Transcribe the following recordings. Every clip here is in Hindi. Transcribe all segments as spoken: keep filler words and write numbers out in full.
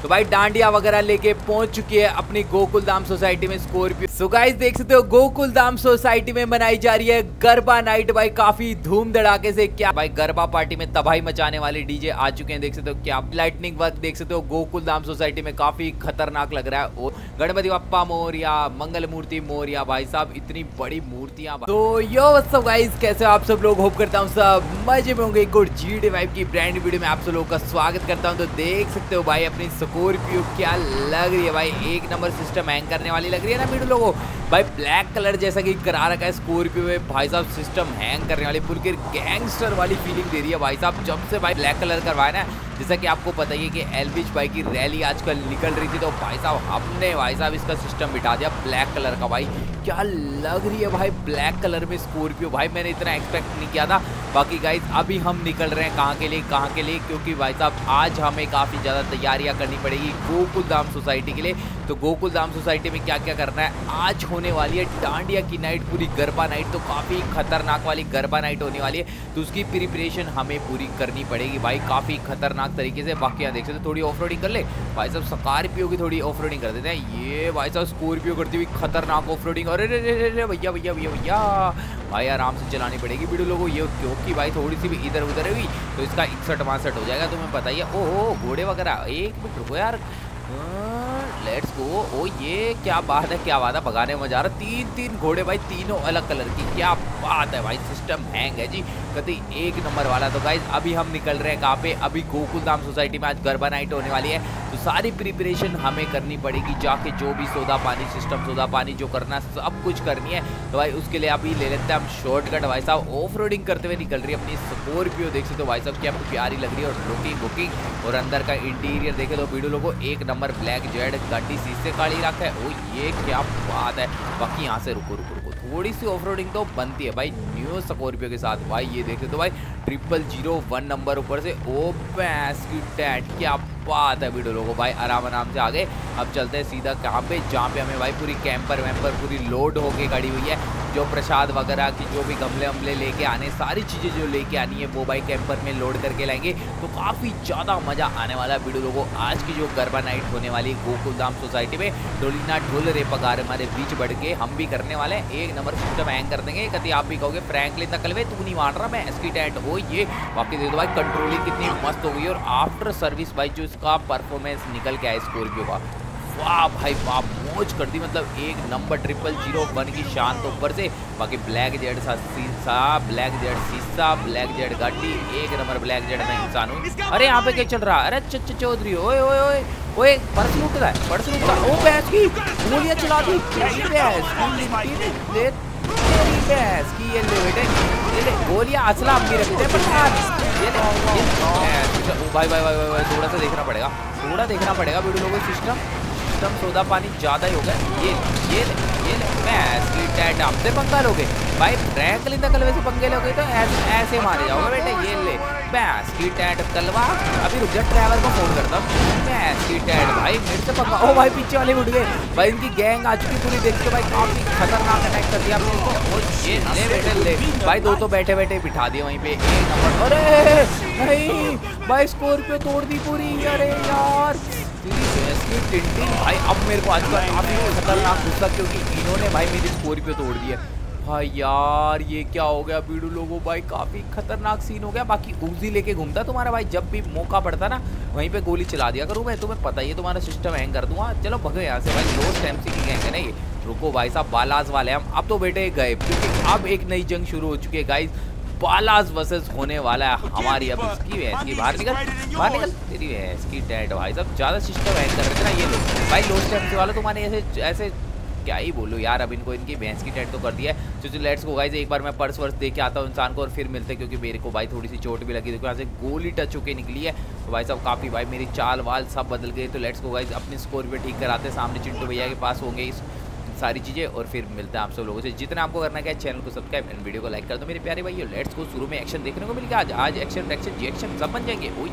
तो भाई डांडिया वगैरह लेके पहुंच चुकी है अपनी गोकुलधाम सोसाइटी में स्कॉर्पियो। सो गाइस देख सकते हो गोकुलधाम सोसाइटी में मनाई जा रही है गरबा नाइट भाई, काफी धूम धड़ाके से। क्या भाई गरबा पार्टी में तबाही मचाने वाले डीजे आ चुके हैं, देख सकते हो क्या लाइटनिंग वर्क देख सकते हो गोकुलधाम सोसाइटी में, काफी खतरनाक लग रहा है। और गणपति बप्पा मोरिया, मंगल मूर्ति मोरिया, भाई साहब इतनी बड़ी मूर्तियां। तो यो व्हाट्स अप गाइस, कैसे आप सब लोग, होप करता हूँ सब मजे में होंगे। एक और जीडी वाइब की ब्रांड वीडियो में आप सब लोगों का स्वागत करता हूँ। तो देख सकते हो भाई अपनी स्कॉर्पियो क्या लग रही है भाई, एक नंबर सिस्टम हैंग करने वाली लग रही है ना वीडियो लोगों। भाई ब्लैक कलर जैसा कि करा रखा है स्कॉर्पियो में, भाई साहब सिस्टम हैंग करने वाली, पूरी गैंगस्टर वाली फीलिंग दे रही है भाई साहब। जब से भाई ब्लैक कलर करवाया ना, जैसा कि आपको पता ही है कि एलविश भाई की रैली आजकल निकल रही थी, तो भाई साहब हमने भाई साहब इसका सिस्टम बिठा दिया ब्लैक कलर का। भाई क्या लग रही है भाई ब्लैक कलर में स्कॉर्पियो, भाई मैंने इतना एक्सपेक्ट नहीं किया था। बाकी गाइज अभी हम निकल रहे हैं कहाँ के लिए कहाँ के लिए क्योंकि भाई साहब आज हमें काफ़ी ज़्यादा तैयारियां करनी पड़ेगी गोकुलधाम सोसाइटी के लिए। तो गोकुलधाम सोसाइटी में क्या क्या करना है, आज होने वाली है डांडिया की नाइट, पूरी गरबा नाइट, तो काफ़ी खतरनाक वाली गरबा नाइट होने वाली है। तो उसकी प्रिपरेशन हमें पूरी करनी पड़ेगी भाई काफ़ी खतरनाक तरीके से। बाकी यहाँ देख सकते थोड़ी ऑफ रोडिंग कर ले भाई साहब, स्कॉर्पियो की थोड़ी ऑफ रोडिंग कर देते हैं। ये भाई साहब स्कॉर्पियो करती हुई खतरनाक ऑफ रोडिंग, अरे रे रे रे भैया भैया भैया भैया भाई आराम से चलानी पड़ेगी वीडियो लोगों ये, क्योंकि भाई थोड़ी सी भी इधर उधर हुई तो इसका इकसठ बासठ हो जाएगा, तुम्हें पता ही है। ओहो घोड़े वगैरह, एक मिनट रुको यार, लेट्स गो। ओ ये क्या बात है, क्या बात है, भगाने में जा रहा, तीन तीन घोड़े भाई, तीनों अलग कलर की, क्या बात है भाई, सिस्टम हैंग है जी कभी एक नंबर वाला। तो गाइज अभी हम निकल रहे हैं कहाँ पे, अभी गोकुलधाम सोसाइटी में आज गरबा नाइट होने वाली है, तो सारी प्रिपरेशन हमें करनी पड़ेगी जाके, जो भी सौदा पानी सिस्टम सौदा पानी जो करना सब कुछ करनी है। तो भाई उसके लिए अभी ले लेते हैं हम शॉर्टकट। भाई साहब ऑफ रोडिंग करते हुए निकल रही है अपनी स्कॉर्पियो, देख सकते हो भाई साहब क्या प्यारी लग रही है, और लुकिंग बुकिंग और अंदर का इंटीरियर देखे तो वीडियो लोगों एक नंबर, ब्लैक जेड गाड़ी शीशे काली रखा है। ओ ये क्या बात है। बाकी यहाँ से रुको रुको रुको थोड़ी सी ऑफ रोडिंग तो बनती है भाई न्यू स्कॉर्पियो के साथ। भाई ये देख तो भाई ट्रिपल जीरो वन नंबर ऊपर से, ओ पैस की टैट, क्या बात है वीडियो लोगों। भाई आराम आराम से आगे अब चलते हैं सीधा कहाँ पे, जहाँ पे हमें भाई पूरी कैंपर वैम्पर पूरी लोड होके खड़ी हुई है, जो प्रसाद वगैरह की जो भी गमले वमले लेके आने, सारी चीज़ें जो लेके आनी है वो भाई कैंपर में लोड करके लाएंगे। तो काफ़ी ज़्यादा मज़ा आने वाला है वीडियो लोगों। आज की जो गरबा नाइट होने वाली गोकुलधाम सोसाइटी में, डोलीना ढोल रे पगार हमारे बीच बढ़ के हम भी करने वाले हैं, एक नंबर सिस्टम हैंग कर देंगे। कभी आप भी कहोगे फ्रैंकलिन तकलवे तू नहीं मार रहा, मैं एसकी टैट हो ये। बाकी देखो भाई कंट्रोलिंग कितनी मस्त हो गई, और आफ्टर सर्विस भाई जो इसका परफॉर्मेंस निकल के आया स्कॉर्पियो का, वाह भाई वाह मौज कर दी, मतलब एक नंबर ट्रिपल जीरो वन की शान तो ऊपर से। बाकी ब्लैक जेड सा शीशा, ब्लैक जेड शीशा, ब्लैक जेड गाड़ी, एक नंबर ब्लैक जेड में इंसान हूँ। अरे यहाँ पे क्या चल रहा है, अरे चच चौधरी ओए ओए ओए ओए पर्स लूट रहा है, पर्स लूट रहा है, ओ भैंस की गोलियां चला दी, भैंस की भैंस की ये ले बेटे, ये ले गोलियां असला हम भी रखते हैं प्रधान, ये ले ये भाई भाई भाई भाई थोड़ा सा देखना पड़ेगा, थोड़ा देखना पड़ेगा वीडियो लोगों, सिस्टम सिस्टम सौदा पानी ज़्यादा ही हो गया। ये ये ले ये ले भैंस की टैट, हमसे पंगा लोगे भाई, फ्रैंकलिन तकलवे से पंगे लोगे तो ऐसे ऐसे मारे जाओगे बेटे। ये ले भैंस की टैट कलवा, अभी रुक जा ड्राइवर को फोन करता हूँ, भैंस की टैट भाई मेरे से पंगा। ओ भाई पीछे वाले उठ गए भाई, इनकी गैंग आ चुकी पूरी, देखते भाई काफी खतरनाक अटैक कर दिया आपने इसको। ये ले बेटे ले भाई, दो तो बैठे बैठे बिठा दिए वहीं पे एक नंबर। अरे नहीं भाई स्कॉर्पियो तोड़ दी पूरी, अरे यार टिंटिंग भाई। अब मेरे को आज काफी खतरनाक गुस्सा, क्योंकि इन्होंने भाई मेरी स्कॉर्पियो तोड़ दी है भाई। यार ये क्या हो गया वीडियो लोगों, भाई काफी खतरनाक सीन हो गया। बाकी उजी लेके घूमता तुम्हारा भाई, जब भी मौका पड़ता ना वहीं पे गोली चला दिया करूँ मैं, तुम्हें पता ही है, तुम्हारा सिस्टम हैंग कर दूंगा। चलो भगो यहाँ से भाई, लोस्ट एमसी की गैंग है ना ये। रुको भाई साहब बालाज वाले हम अब तो बेटे गए, क्योंकि अब एक नई जंग शुरू हो चुकी है गाइज, बालाज वर्सेस होने वाला है हमारी। अब इसकी भैंस की बाहर निकल बाहर निकल, तेरी भैंस की टैट भाई साहब ज़्यादा सिस्टम हैंग कर रहे थे ना ये लोग भाई, लोस्ट एमसी वाले तुम्हारे ऐसे ऐसे क्या ही बोलूँ यार। अब इनको इनकी भैंस की टैट तो कर दिया है। तो लेट्स गो गाइस, एक बार मैं पर्स वर्स दे के आता हूँ इंसान को और फिर मिलते हैं, क्योंकि मेरे को भाई थोड़ी सी चोट भी लगी, देखो यहाँ से गोली टच होके निकली है। तो भाई साहब काफ़ी भाई मेरी चाल वाल सब बदल गई। तो लेट्स गो गाइस अपनी स्कॉर्पियो ठीक कराते हैं, सामने चिंटू भैया के पास होंगे इस सारी चीज़ें, और फिर मिलते हैं आप सब लोगों से। जितना आपको करना है चैनल को सब्सक्राइब एंड वीडियो को लाइक कर दो मेरे प्यारे भाई। लेट्स गो, शुरू में एक्शन देखने को मिल गया आज आज एक्शन एक्शन जी एक्शन सब बन जाएंगे। ओ ये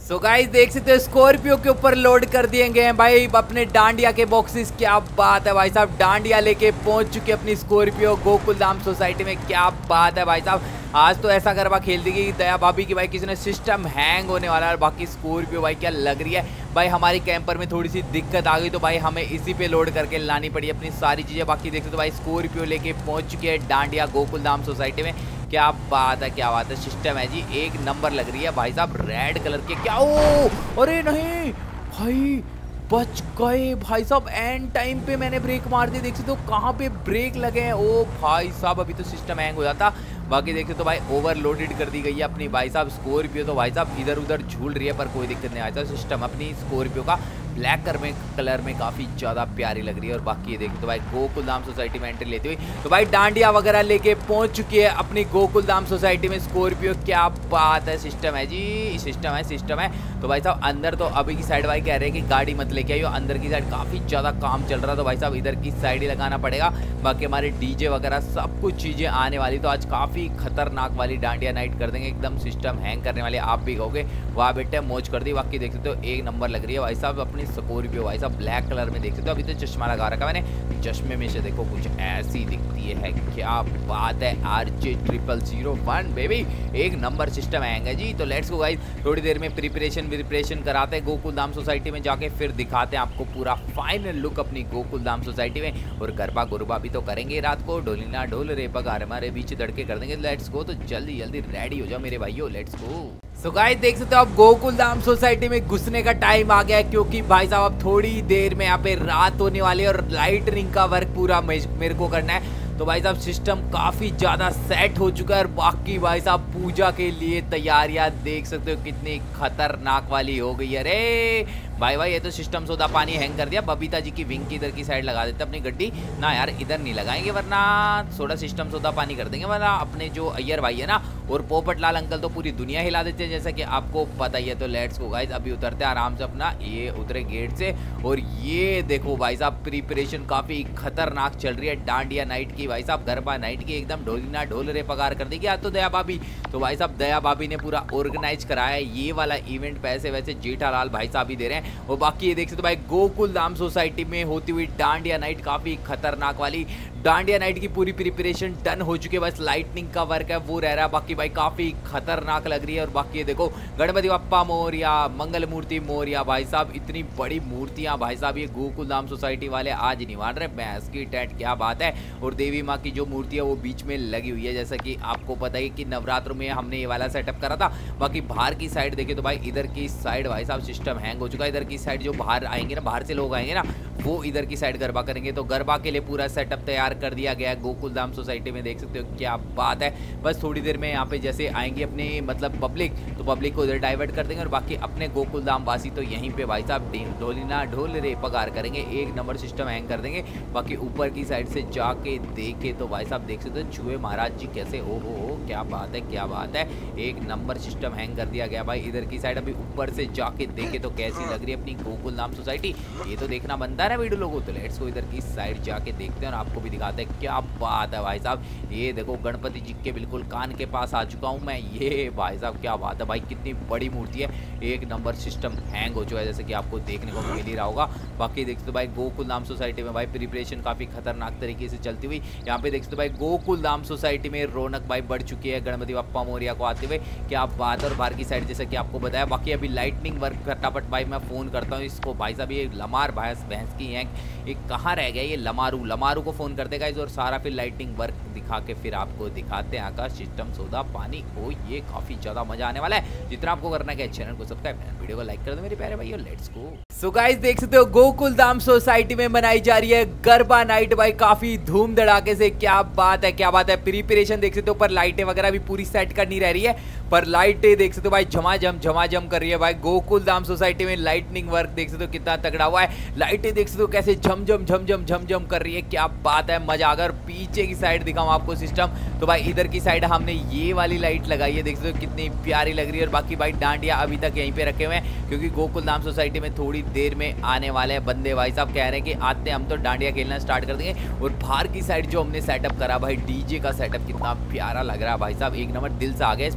सो so गाइस देख सकते हो स्कॉर्पियो के ऊपर लोड कर दिए गए हैं भाई अपने डांडिया के बॉक्सेस। क्या बात है भाई साहब, डांडिया लेके पहुंच चुके अपनी स्कॉर्पियो गोकुल धाम सोसाइटी में। क्या बात है भाई साहब, आज तो ऐसा गरबा खेल देगी दया भाभी की भाई किसी ने सिस्टम हैंग होने वाला है। और बाकी स्कॉर्पियो भाई क्या लग रही है भाई, हमारी कैंपर में थोड़ी सी दिक्कत आ गई तो भाई हमें इसी पे लोड करके लानी पड़ी अपनी सारी चीज़ें। बाकी देख सकते हो भाई स्कॉर्पियो लेके पहुंच चुकी है डांडिया गोकुल धाम सोसाइटी में। क्या बात है, क्या बात है, सिस्टम है जी एक नंबर लग रही है भाई साहब। रेड कलर के क्या, ओ अरे नहीं भाई बच गए भाई साहब, एंड टाइम पे मैंने ब्रेक मार दी। देख सकते हो कहाँ पे ब्रेक लगे हैं। ओ भाई साहब अभी तो सिस्टम हैंग हो जाता। बाकी देखते तो भाई ओवरलोडेड कर दी गई है अपनी भाई साहब स्कॉर्पियो। तो भाई साहब इधर उधर झूल रही है पर कोई दिक्कत नहीं आता। सिस्टम अपनी स्कॉर्पियो का ब्लैक कलर में कलर में काफ़ी ज़्यादा प्यारी लग रही है। और बाकी ये देखते तो भाई गोकुल धाम सोसाइटी में एंट्री लेती हुई तो भाई डांडिया वगैरह लेके पहुंच चुकी है अपनी गोकुल धाम सोसाइटी में स्कॉर्पियो। क्या बात है, सिस्टम है जी, सिस्टम है सिस्टम है। तो भाई साहब अंदर तो अभी की साइड भाई कह रहे हैं कि गाड़ी मत लेके आइयो, अंदर की साइड काफ़ी ज़्यादा काम चल रहा है तो भाई साहब इधर की साइड ही लगाना पड़ेगा। बाकी हमारे डीजे वगैरह सब कुछ चीज़ें आने वाली, तो आज काफ़ी खतरनाक वाली डांडिया नाइट कर देंगे, एकदम सिस्टम हैंग करने वाले। आप भी कहोगे वाह बेटे मौज कर दी। बाकी देख सकते हो एक नंबर लग रही है भाई साहब अपनी स्कॉर्पियो भाई साहब ब्लैक कलर में। देख सकते हो अभी तो चश्मा लगा रखा मैंने, चश्मे में से देखो कुछ ऐसी दिखती है। क्या बात है, R J triple zero one baby एक नंबर सिस्टम हैंग है जी। तो लेट्स गो गाइस, थोड़ी देर में प्रिपरेशन प्रिपरेशन कराते हैं गोकुल धाम सोसाइटी में जाके, फिर दिखाते हैं आपको पूरा फाइनल लुक अपनी गोकुल धाम सोसाइटी में। और गरबा गुरबा भी तो करेंगे रात को, ढोलिना ढोल रे पगार हमारे बीच धड़के कर देंगे। लेट्स गो, तो जल्दी जल्दी रेडी हो जाओ मेरे भाइयों, लेट्स गो। सो गाइस देख सकते हो अब गोकुल धाम सोसाइटी में घुसने का टाइम आ गया है, क्योंकि भाई साहब अब थोड़ी देर में यहाँ पे रात होने वाली है और लाइटनिंग का वर्क पूरा मेरे को करना है। तो भाई साहब सिस्टम काफ़ी ज़्यादा सेट हो चुका है। और बाकी भाई साहब पूजा के लिए तैयारियां देख सकते हो कितनी खतरनाक वाली हो गई है। अरे भाई भाई ये तो सिस्टम सोदा पानी हैंग कर दिया। बबीता जी की विंग की इधर की साइड लगा देते अपनी गड्डी ना यार, इधर नहीं लगाएंगे वरना थोड़ा सिस्टम सोदा पानी कर देंगे। वरना अपने जो अय्यर भाई है ना और पोपट लाल अंकल तो पूरी दुनिया हिला देते हैं जैसा कि आपको पता ही है। तो लेट्स गो गाइस, अभी उतरते हैं आराम से अपना, ये उतरे गेट से। और ये देखो भाई साहब प्रिपरेशन काफ़ी खतरनाक चल रही है डांडिया नाइट की भाई साहब, गरबा नाइट की एकदम ढोलिना ढोल रे पगार कर देगी आज तो दया भाभी। तो भाई साहब दया भाभी ने पूरा ऑर्गेनाइज कराया है ये वाला इवेंट, पैसे वैसे जेठालाल भाई साहब ही दे रहे हैं। और बाकी ये देख सकते हो भाई गोकुल धाम सोसाइटी में होती हुई डांडिया नाइट काफ़ी खतरनाक वाली डांडिया नाइट की पूरी प्रिपरेशन डन हो चुकी है। बस लाइटनिंग का वर्क है वो रह रहा है। बाकी भाई काफ़ी खतरनाक लग रही है। और बाकी ये देखो गणपति बप्पा मोरिया, मंगल मूर्ति मोरिया भाई साहब, इतनी बड़ी मूर्तियां भाई साहब ये गोकुल धाम सोसाइटी वाले आज नहीं मान रहे। भैंस की टैट क्या बात है। और देवी माँ की जो मूर्ति है वो बीच में लगी हुई है, जैसा कि आपको पता है कि नवरात्र में हमने ये वाला सेटअप करा था। बाकी बाहर की साइड देखे तो भाई इधर की साइड भाई साहब सिस्टम हैंग हो चुका है। इधर की साइड जो बाहर आएंगे ना, बाहर से लोग आएंगे ना, वो इधर की साइड गरबा करेंगे। तो गरबा के लिए पूरा सेटअप तैयार कर दिया गया है गोकुल धाम सोसाइटी में। देख सकते हो क्या बात है। बस थोड़ी देर में यहाँ पे जैसे आएंगे अपने मतलब पब्लिक, तो पब्लिक को इधर डाइवर्ट कर देंगे। और बाकी अपने गोकुल धाम वासी तो यहीं पे भाई साहब ढोलिना ढोल रे पगार करेंगे, एक नंबर सिस्टम हैंग कर देंगे। बाकी ऊपर की साइड से जाके देखे तो भाई साहब देख सकते हो छुए महाराज जी कैसे, ओ हो हो क्या बात है क्या बात है, एक नंबर सिस्टम हैंग कर दिया गया भाई। इधर की साइड अभी ऊपर से जाके देखे तो कैसी लग रही है अपनी गोकुल धाम सोसाइटी, ये तो देखना बनता है ना वीडियो लोगों। तो लेट्स को इधर की साइड जाके देखते हैं और आपको भी दिखाते हैं। क्या बात है भाई साहब, ये देखो गणपति जी के बिल्कुल कान के पास आ चुका हूँ मैं। ये भाई साहब क्या बात है भाई, कितनी बड़ी मूर्ति है, एक नंबर सिस्टम हैंग हो चुका है जैसे कि आपको देखने को मिल ही रहा होगा। बाकी देख सकते हो भाई गोकुल धाम सोसाइटी में भाई प्रिपरेशन काफ़ी खतरनाक तरीके से चलती हुई। यहाँ पे देख सकते हो भाई गोकुल धाम सोसाइटी में रौनक भाई बढ़ चुकी है गणपति बप्पा मोरिया को आते हुए। क्या बात है। और बाहर की साइड जैसे कि आपको बताया, बाकी अभी लाइटनिंग वर्क फटाफट भाई मैं फ़ोन करता हूँ इसको भाई साहब। ये लमार भैंस भैंस की है, ये कहाँ रह गया ये लमारू, लमारू को फ़ोन कर देगा इस, और सारा फिर लाइटिंग वर्क दिखा के फिर आपको दिखाते हैं आकाश सिस्टम सौदा पानी। ओ ये काफ़ी ज़्यादा मजा आने वाला है। जितना आपको करना है चैनल को सब्सक्राइब, वीडियो को लाइक कर दो मेरे प्यारे भाई, लेट्स गो। सो गाइस देख सकते हो गोकुल धाम सोसाइटी में मनाई जा रही है गरबा नाइट भाई, काफी धूम धड़ाके से। क्या बात है क्या बात है। प्रिपरेशन देख सकते हो, पर लाइटें वगैरह भी पूरी सेट करनी रह रही है, पर लाइटें देख सकते हो भाई झमाझम झमाझम कर रही है भाई गोकुल धाम सोसाइटी में। लाइटनिंग वर्क देख सकते हो कितना तगड़ा हुआ है, लाइटें देख सकते हो कैसे झमझम झमझम झमझम कर रही है। क्या बात है, मजा। अगर पीछे की साइड दिखाऊं आपको सिस्टम, तो भाई इधर की साइड हमने ये वाली लाइट लगाई है, देख सकते हो कितनी प्यारी लग रही है। और बाकी भाई डांडिया अभी तक यहीं पे रखे हुए हैं, क्योंकि गोकुल धाम सोसाइटी में थोड़ी देर में आने वाले हैं बंदे भाई साहब। कह रहे हैं कि आते हम तो डांडिया खेलना स्टार्ट कर देंगे। और बाहर की साइड जो हमने सेटअप करा भाई, डीजे का सेटअप कितना प्यारा लग रहा है भाई साहब, एक नंबर दिल से आ गया इस पे। तो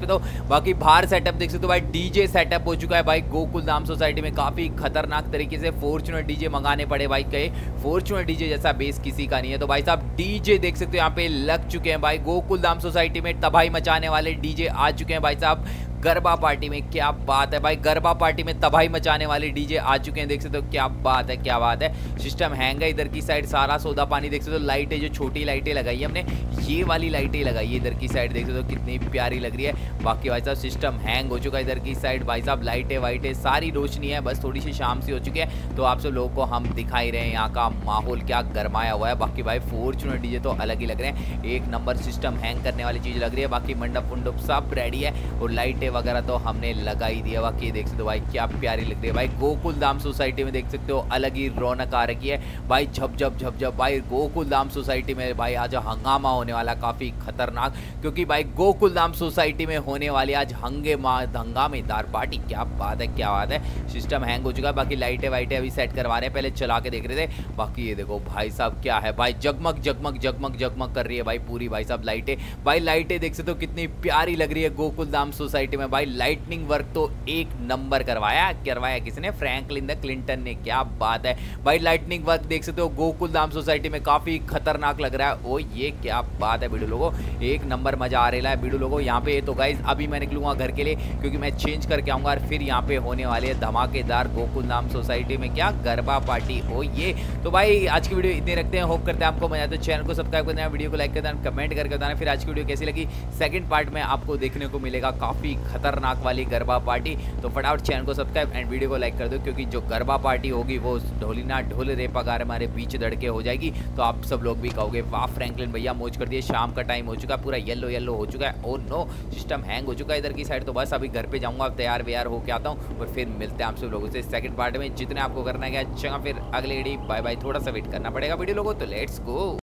बाकी बाहर सेटअप देख सकते हो भाई, डीजे सेटअप हो चुका है भाई गोकुल धाम सोसाइटी में। काफी खतरनाक तरीके से फॉर्च्यूनर डीजे मंगाने पड़े भाई, कहे फॉर्च्यूनर डीजे जैसा बेस किसी का नहीं है। तो भाई साहब डीजे देख सकते हो यहाँ पे लग चुके हैं भाई, गोकुल धाम सोसाइटी में तबाही मचाने वाले डीजे आ चुके हैं भाई साहब गरबा पार्टी में। क्या बात है भाई, गरबा पार्टी में तबाही मचाने वाले डीजे आ चुके हैं, देख सकते हो। क्या बात है, क्या बात है। सिस्टम हैंग है इधर की साइड, सारा सौदा पानी देख सकते हो। लाइटें जो छोटी लाइटें लगाई है हमने, ये वाली लाइटें लगाई है इधर की साइड, देख सकते हो कितनी प्यारी लग रही है। बाकी भाई साहब सिस्टम हैंग हो चुका है इधर की साइड भाई साहब, लाइटें वाइटें सारी रोशनी है, बस थोड़ी सी शाम सी हो चुकी है। तो आप सब लोगों को हम दिखाई रहे हैं यहाँ का माहौल क्या गरमाया हुआ है। बाकी भाई फॉर्च्यूनर डीजे तो अलग ही लग रहे हैं, एक नंबर सिस्टम हैंग करने वाली चीज़ लग रही है। बाकी मंडप उंडप सब रेडी है और लाइटें वगैरह तो हमने लगा ही दिया। बाकी देख सकते हो भाई क्या प्यारी लग रही है भाई, गोकुल धाम सोसाइटी में देख सकते हो अलग ही रौनक आ रखी है भाई। झप झप झप झप भाई गोकुल धाम सोसाइटी में भाई आज हंगामा होने वाला काफी खतरनाक, क्योंकि भाई गोकुल धाम सोसाइटी में होने वाली आज हंगेमा हंगामेदार पार्टी। क्या बात है, क्या बात है। सिस्टम हैंग हो चुका है, बाकी लाइटें वाइटें अभी सेट करवा रहे हैं, पहले चला के देख रहे थे। बाकी ये देखो भाई साहब क्या है भाई, जगमग जगमग जगमग जगमग कर रही है भाई पूरी भाई साहब लाइटें। भाई लाइटें देख सकते हो कितनी प्यारी लग रही है गोकुल धाम सोसाइटी में भाई। लाइटनिंग वर्क तो एक नंबर करवाया करवाया किसने, फ्रैंकलिन द क्लिंटन ने। क्या बात है भाई, लाइटनिंग वर्क देख सकते हो गोकुल धाम सोसाइटी में काफी खतरनाक लग रहा है। ओ ये क्या बात है बीडू लोगों, एक नंबर मजा आ रहा है बीडू लोगों यहाँ पे। तो गाइज अभी मैं निकलूंगा घर के लिए, क्योंकि मैं चेंज करके आऊंगा और फिर यहाँ पे होने वाली है धमाकेदार गोकुल धाम सोसाइटी में क्या गरबा पार्टी। ओ ये तो भाई आज की वीडियो इतनी रखते हैं, होप करते हैं आपको मजा आए। तो चैनल को सब्सक्राइब कर देना, वीडियो को लाइक कर देना, कमेंट करके बताना फिर आज की वीडियो कैसी लगी। सेकंड पार्ट में आपको देखने को मिलेगा काफी खतरनाक वाली गरबा पार्टी। तो फटाफट चैनल को सब्सक्राइब एंड वीडियो को लाइक कर दो, क्योंकि जो गरबा पार्टी होगी वो ढोलीना ढोल रेपा गार हमारे बीच धड़के हो जाएगी। तो आप सब लोग भी कहोगे वाह फ्रैंकलिन भैया मौज कर दिए। शाम का टाइम हो चुका है, पूरा येलो येलो हो चुका है। ओ नो सिस्टम हैंग हो चुका है इधर की साइड। तो बस अभी घर पे जाऊंगा, तैयार व्यार होके आता हूँ और फिर मिलते हैं आप सब लोगों से सेकंड पार्ट में। जितने आपको करना है क्या, फिर अगले वीडियो बाय बाय। थोड़ा सा वेट करना पड़ेगा वीडियो लोगों, तो लेट्स गो।